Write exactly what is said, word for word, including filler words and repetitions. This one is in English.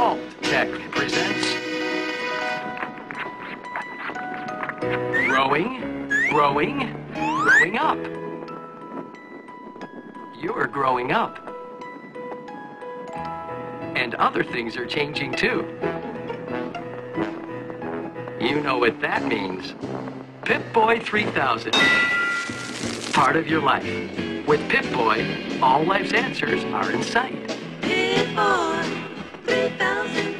Salt Tech presents Growing, Growing, Growing Up. You're growing up. And other things are changing too. You know what that means. Pip-Boy three thousand. Part of your life. With Pip-Boy, all life's answers are in sight. Pip-Boy three thousand.